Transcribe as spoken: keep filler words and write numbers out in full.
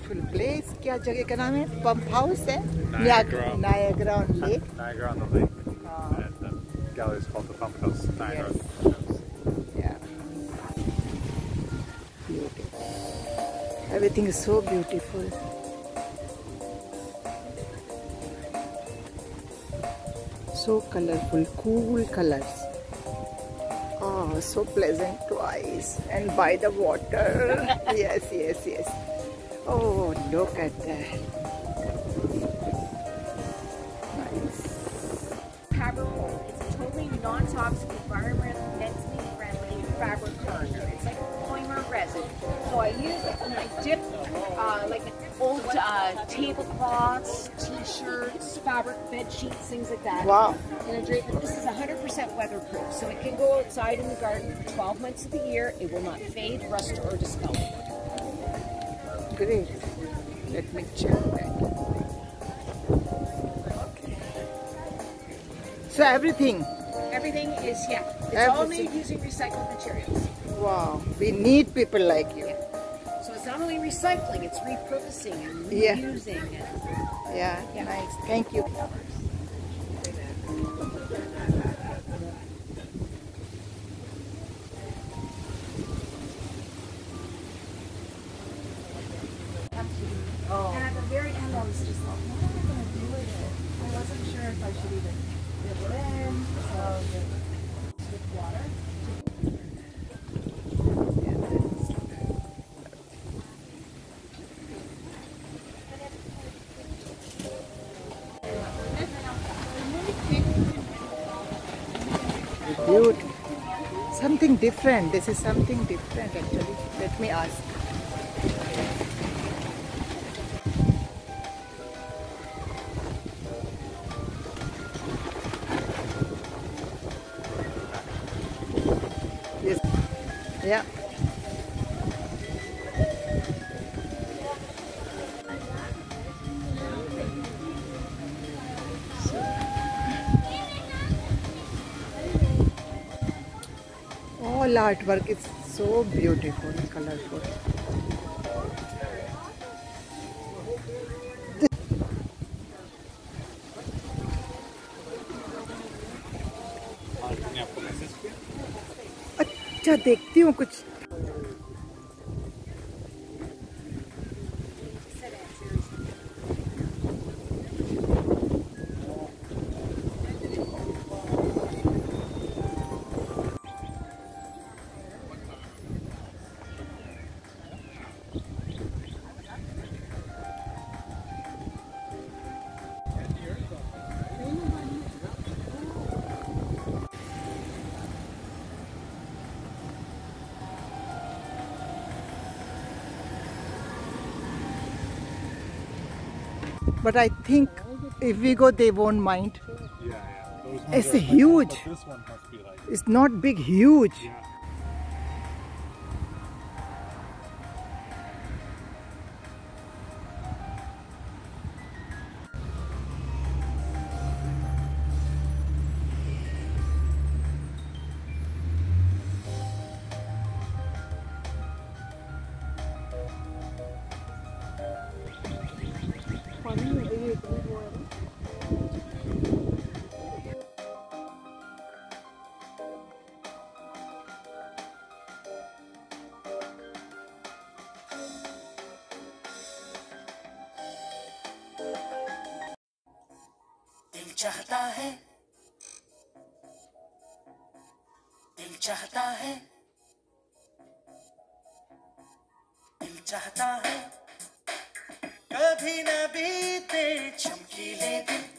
Beautiful place. क्या जगह का नाम है? पंप हाउस है. Niagara. Niagara on Lake. Niagara on the lake. Oh. And the gallery is called the Pump House. Niagara. Yes. Yeah. Beautiful. Everything is so beautiful. So colorful, cool colors. Oh, so pleasant to eyes. And by the water. Yes, yes, yes. Oh, look at that. Nice. Fabric. It's a totally non-toxic, environmentally friendly fabric burner. It's like polymer resin. So I use it when I dip uh, like old uh, tablecloths, t-shirts, fabric bed sheets, things like that. Wow. In a drape. This is one hundred percent weatherproof, so it can go outside in the garden for twelve months of the year. It will not fade, rust, or discolor. Great. Let me check that. Okay. So everything. Everything is, yeah. It's Everything. all made using recycled materials. Wow. We need people like you. Yeah. So it's not only recycling, it's repurposing and Yeah. reusing. And Yeah, Yeah. nice. Thank you. And at the very end, I was just like, what am I going to do with it? I wasn't sure if I should even dip it in, so with water. Beautiful. Something different. This is something different actually. Let me ask. Yes. Yeah. All artwork is so beautiful, colorful. आपको message किया? अच्छा, देखती हूँ कुछ. But I think if we go, they won't mind. Yeah, yeah. Those ones It's are like- huge. But this one must be like. It's not big, huge. Yeah. दिल चाहता है, दिल चाहता है, दिल चाहता है, कभी न बीते चमकीले दिन,